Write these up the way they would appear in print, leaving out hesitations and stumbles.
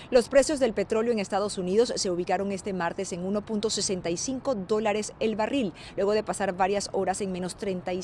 Los precios del petróleo en Estados Unidos se ubicaron este martes en $1.65 el barril, luego de pasar varias horas en menos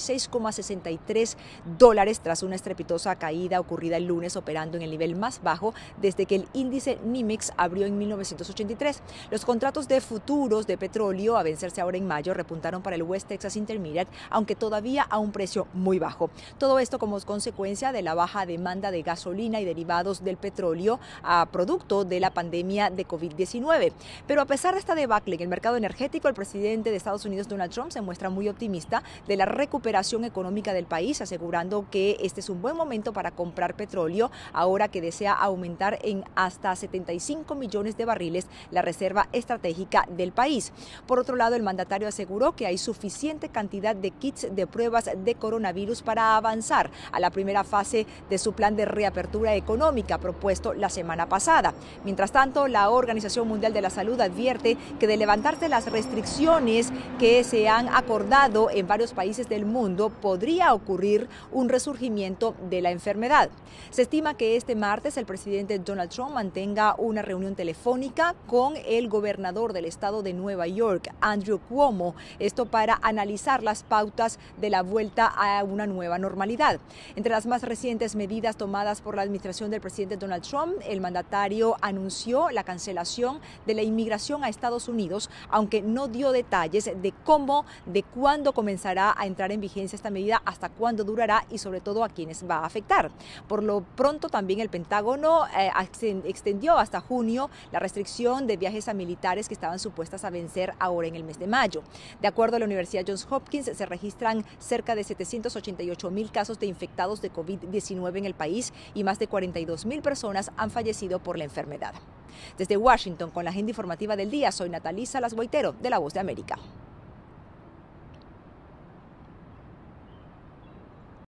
$36,63 tras una estrepitosa caída ocurrida el lunes, operando en el nivel más bajo desde que el índice NYMEX abrió en 1983. Los contratos de futuros de petróleo a vencerse ahora en mayo repuntaron para el West Texas Intermediate, aunque todavía a un precio muy bajo. Todo esto como consecuencia de la baja demanda de gasolina y derivados del petróleo a producto de la pandemia de COVID-19. Pero a pesar de esta debacle en el mercado energético, el presidente de Estados Unidos, Donald Trump, se muestra muy optimista de la recuperación económica del país, asegurando que este es un buen momento para comprar petróleo, ahora que desea aumentar en hasta 75 millones de barriles la reserva estratégica del país. Por otro lado, el mandatario aseguró que hay suficiente cantidad de kits de pruebas de coronavirus para avanzar a la primera fase de su plan de reapertura económica propuesto la semana pasada. Mientras tanto, la Organización Mundial de la Salud advierte que de levantarse las restricciones que se han acordado en varios países del mundo, podría ocurrir un resurgimiento de la enfermedad. Se estima que este martes el presidente Donald Trump mantenga una reunión telefónica con el gobernador del estado de Nueva York, Andrew Cuomo, esto para analizar las pautas de la vuelta a una nueva normalidad. Entre las más recientes medidas tomadas por la administración del presidente Donald Trump, el mandatario anunció la cancelación de la inmigración a Estados Unidos, aunque no dio detalles de cómo, de cuándo comenzará a entrar en vigencia esta medida, hasta cuándo durará y sobre todo a quiénes va a afectar. Por lo pronto, también el Pentágono extendió hasta junio la restricción de viajes a militares que estaban supuestas a vencer ahora en el mes de mayo. De acuerdo a la Universidad Johns Hopkins, se registran cerca de 788,000 casos de infectados de COVID-19 en el país y más de 42,000 personas han fallecido por la enfermedad. Desde Washington, con la agenda informativa del día, soy Natalí Salas Boitero, de La Voz de América.